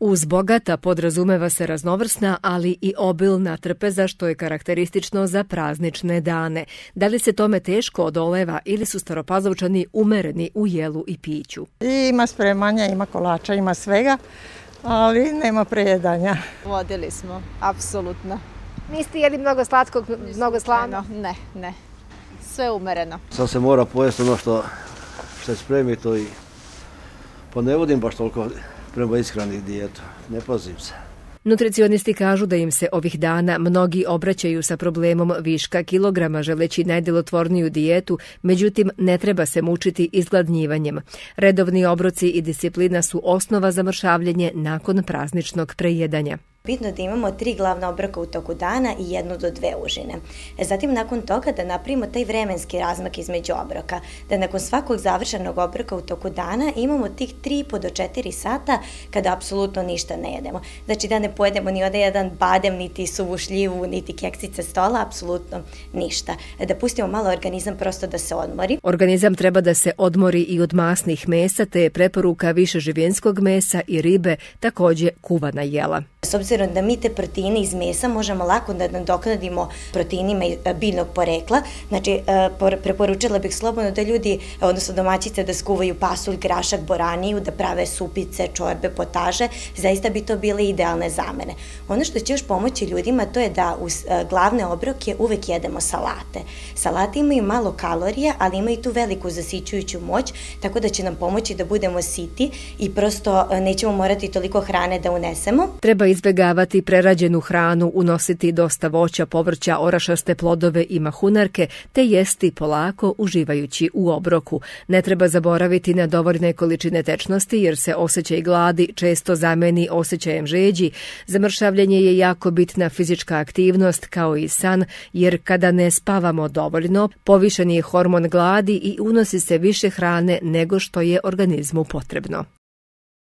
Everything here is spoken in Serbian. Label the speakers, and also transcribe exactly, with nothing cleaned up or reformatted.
Speaker 1: Uz bogata podrazumeva se raznovrsna, ali i obilna trpeza, što je karakteristično za praznične dane. Da li se tome teško odoleva ili su Staropazovčani umereni u jelu i piću?
Speaker 2: I ima spremanja, ima kolača, ima svega, ali nema prejedanja.
Speaker 3: Vodili smo, apsolutno.
Speaker 4: Niste jeli mnogo slatkog, mnogo slano?
Speaker 3: Ne, ne. Sve umereno.
Speaker 5: Sad se mora pojesti ono što, što je spremito i pa ne vodim baš toliko prema ishrani dijetu, ne pazim se.
Speaker 1: Nutricionisti kažu da im se ovih dana mnogi obraćaju sa problemom viška kilograma želeći najdelotvorniju dijetu, međutim ne treba se mučiti izgladnjivanjem. Redovni obroci i disciplina su osnova za mršavljenje nakon prazničnog prejedanja.
Speaker 6: Bitno je da imamo tri glavna obroka u toku dana i jednu do dve užine. Zatim nakon toga da napravimo taj vremenski razmak između obroka, da nakon svakog završenog obroka u toku dana imamo tih tri i po do četiri sata kada apsolutno ništa ne jedemo. Znači da ne pojedemo ni od jedan badem, niti suvu šljivu, niti keksice stola, apsolutno ništa. Da pustimo malo organizam prosto da se odmori.
Speaker 1: Organizam treba da se odmori i od masnih mesa, te je preporuka više živinskog mesa i ribe, također kuvana jela.
Speaker 6: S obzirom da mi te proteine iz mesa možemo lako da nadoknadimo proteinima biljnog porekla, znači preporučila bih slobodno da ljudi, odnosno domaćice, da skuvaju pasulj, grašak, boraniju, da prave supice, čorbe, potaže, zaista bi to bile idealne zamene. Ono što će još pomoći ljudima to je da uz glavne obroke uvek jedemo salate. Salate imaju malo kalorija, ali imaju tu veliku zasićujuću moć, tako da će nam pomoći da budemo siti i prosto nećemo morati toliko hrane da unesemo.
Speaker 1: Treba izbjegavati prerađenu hranu, unositi dosta voća, povrća, orašaste plodove i mahunarke, te jesti polako uživajući u obroku. Ne treba zaboraviti na dovoljne količine tečnosti jer se osjećaj gladi često zameni osjećajem žeđi. Za mršavljenje je jako bitna fizička aktivnost kao i san, jer kada ne spavamo dovoljno, povišen je hormon gladi i unosi se više hrane nego što je organizmu potrebno.